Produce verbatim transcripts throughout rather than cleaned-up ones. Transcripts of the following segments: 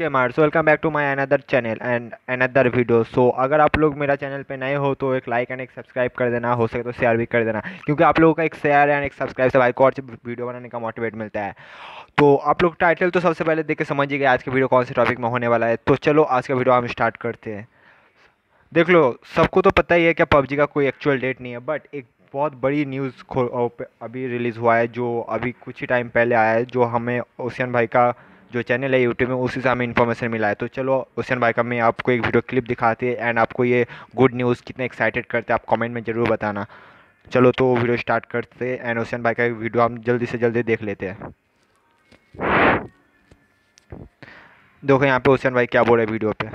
Gamers, welcome back to my another channel and another video. So अगर आप लोग मेरा चैनल पे नए हो तो एक लाइक एंड एक सब्सक्राइब कर देना, हो सके तो शेयर भी कर देना, क्योंकि आप लोगों का एक शेयर एंड एक सब्सक्राइब से भाई को और वीडियो बनाने का मोटिवेट मिलता है। तो आप लोग टाइटल तो सबसे पहले देख के समझ ही गए आज के वीडियो कौन से टॉपिक में होने वाला है। तो चलो आज का वीडियो हम स्टार्ट करते हैं। देख लो, सबको तो पता ही है कि पबजी का कोई एक्चुअल डेट नहीं है, बट एक बहुत बड़ी न्यूज़ अभी रिलीज़ हुआ है, जो अभी कुछ ही टाइम पहले आया है, जो हमें ओशियन भाई का जो चैनल है यूट्यूब में उसी से हमें इन्फॉर्मेशन मिला है। तो चलो ओशियन भाई का मैं आपको एक वीडियो क्लिप दिखाते हैं एंड आपको ये गुड न्यूज़ कितने एक्साइटेड करते हैं आप कमेंट में ज़रूर बताना। चलो तो वीडियो स्टार्ट करते हैं एंड ओशियन भाई का वीडियो हम जल्दी से जल्दी देख लेते हैं। देखो यहाँ पे ओशियन भाई क्या बोल रहे हैं वीडियो पे।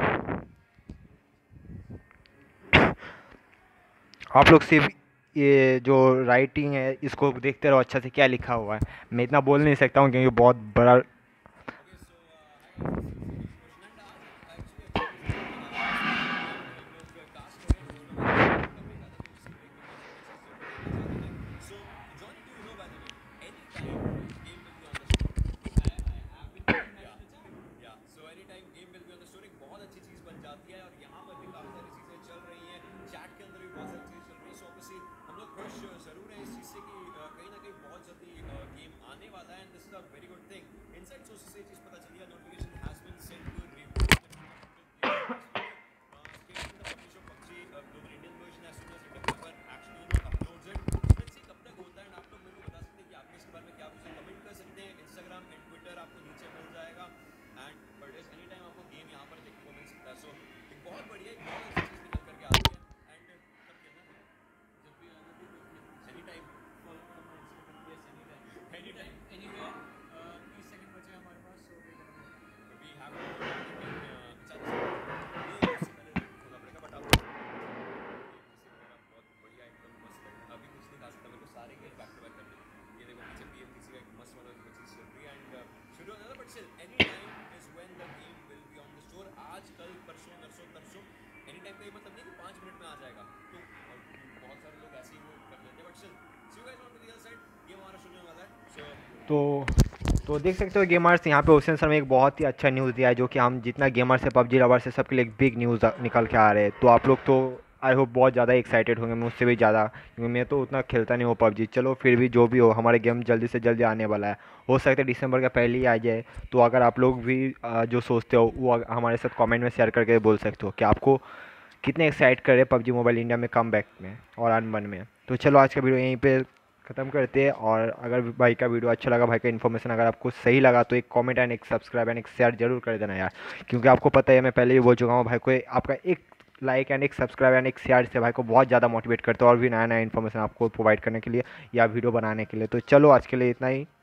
आप लोग सिर्फ ये जो राइटिंग है इसको देखते रहो अच्छा से क्या लिखा हुआ है। मैं इतना बोल नहीं सकता हूँ क्योंकि बहुत बड़ा। तो तो देख सकते हो गेमर्स, यहाँ पे ओशन सर में एक बहुत ही अच्छा न्यूज़ दिया है, जो कि हम जितना गेमर्स है पबजी लवर्स है सबके लिए एक बिग न्यूज़ निकल के आ रहे हैं। तो आप लोग तो आई होप बहुत ज़्यादा एक्साइटेड होंगे, मुझसे भी ज़्यादा, क्योंकि मैं तो उतना खेलता नहीं हूँ पबजी। चलो फिर भी जो भी हो, हमारे गेम जल्दी से जल्दी आने वाला है, हो सकता है दिसंबर का पहले ही आ जाए। तो अगर आप लोग भी आ, जो सोचते हो वो हमारे साथ कॉमेंट में शेयर करके बोल सकते हो कि आपको कितने एक्साइट कर रहे हैं पबजी मोबाइल इंडिया में कम बैक में और अनबन में। तो चलो आज का वीडियो यहीं पे ख़त्म करते हैं। और अगर भाई का वीडियो अच्छा लगा, भाई का इन्फॉर्मेशन अगर आपको सही लगा, तो एक कमेंट एंड एक सब्सक्राइब एंड एक शेयर जरूर कर देना यार, क्योंकि आपको पता है मैं पहले ही बोल चुका हूँ, भाई को आपका एक लाइक एंड एक सब्सक्राइब एंड एक शेयर से भाई को बहुत ज़्यादा मोटिवेट करता है और भी नया नया इन्फॉर्मेशन आपको प्रोवाइड करने के लिए या वीडियो बनाने के लिए। तो चलो आज के लिए इतना ही।